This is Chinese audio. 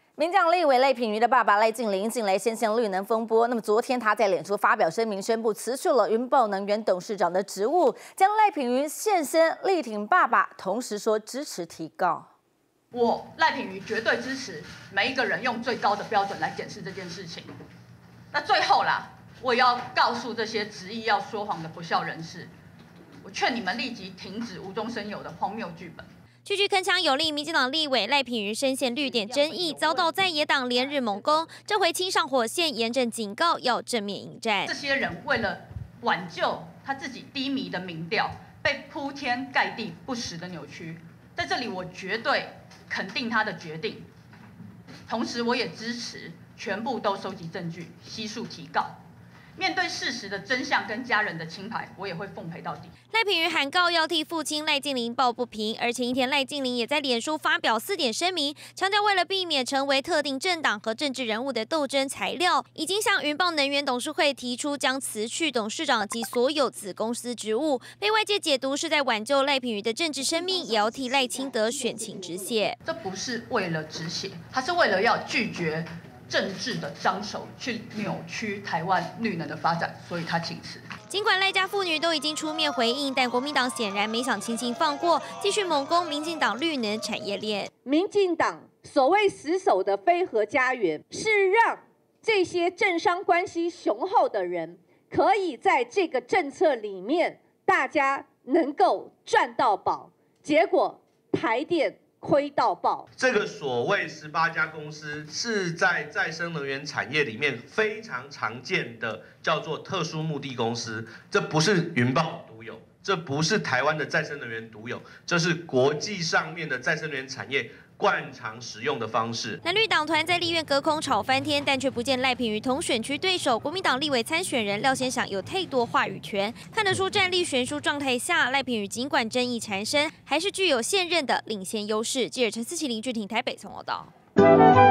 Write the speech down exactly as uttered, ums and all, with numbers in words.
民进党立委赖品妤的爸爸赖净霖近来掀起绿能风波。那么昨天他在脸书发表声明，宣布辞去了云豹能源董事长的职务，将赖品妤现身力挺爸爸，同时说支持提告。 我赖品妤绝对支持每一个人用最高的标准来检视这件事情。那最后啦，我也要告诉这些执意要说谎的不孝人士，我劝你们立即停止无中生有的荒谬剧本。 句句铿锵有力，民进党立委赖品妤深陷绿点争议，遭到在野党连日猛攻，这回亲上火线，严正警告要正面迎战。 这些人为了挽救他自己低迷的民调，被铺天盖地不实的扭曲，在这里我绝对肯定他的决定，同时我也支持全部都收集证据，悉数提告。 面对事实的真相跟家人的清白，我也会奉陪到底。 赖品妤喊告要替父亲赖净霖抱不平，而前一天赖净霖也在脸书发表四点声明，强调为了避免成为特定政党和政治人物的斗争材料，已经向云豹能源董事会提出将辞去董事长及所有子公司职务，被外界解读是在挽救赖品妤的政治生命，也要替赖清德选情止血。 这不是为了止血，他是为了要拒绝 政治的张手去扭曲台湾绿能的发展，所以他请辞。 尽管赖家妇女都已经出面回应，但国民党显然没想轻轻放过，继续猛攻民进党绿能产业链。 民进党所谓死守的非核家园，是让这些政商关系雄厚的人，可以在这个政策里面，大家能够赚到宝。结果台电 亏到爆！ 这个所谓十八家公司是在再生能源产业里面非常常见的，叫做特殊目的公司。这不是云豹独有，这不是台湾的再生能源独有，这是国际上面的再生能源产业 惯常使用的方式。 蓝绿党团在立院隔空吵翻天，但却不见赖品妤同选区对手国民党立委参选人廖先祥有太多话语权。看得出战力悬殊状态下，赖品妤尽管争议缠身，还是具有现任的领先优势。记者陈思琪、林俊廷台北从报道。